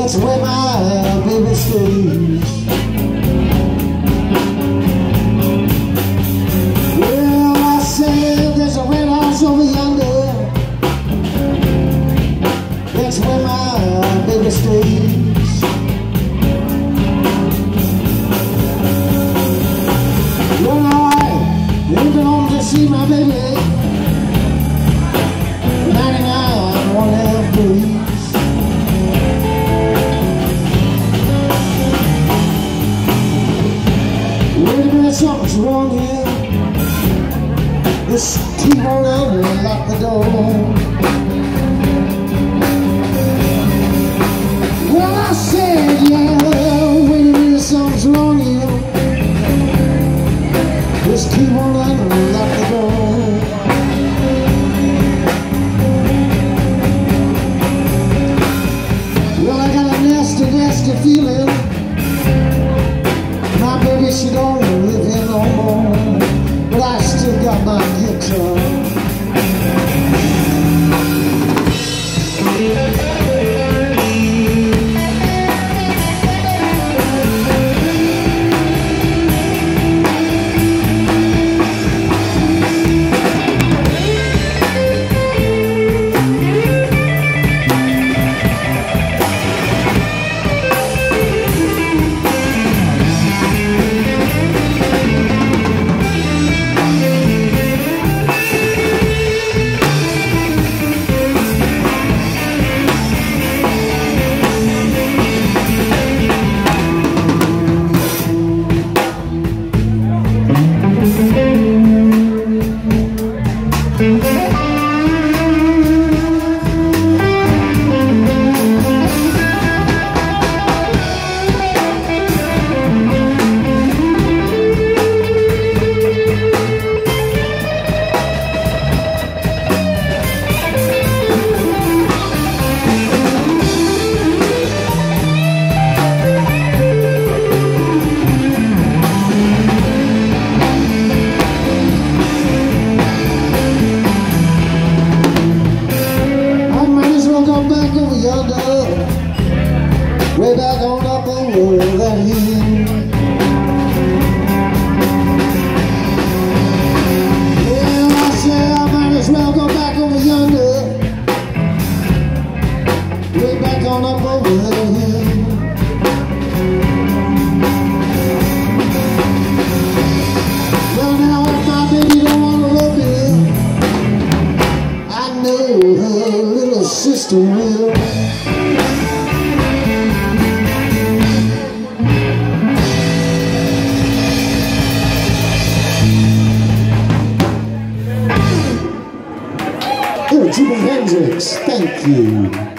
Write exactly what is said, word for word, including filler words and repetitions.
That's where my baby stays. Well, I said there's a red house over yonder. That's where my baby stays. Well, I ain't been home to see my baby ninety-nine one half days. Wait a minute, something's wrong here. This key won't unlock the door. Well, I said, yeah, wait a minute, something's wrong here. This key won't unlock the door. Well, I got a nasty, nasty feeling. My baby, she don't live here no more, but I still got my guitar. Way back on up over that hill. Well, I say I might as well go back over yonder. Way back on up over that hill. Well, now if my baby don't want to love me, I know her little sister will. Jimi Hendrix, thank you.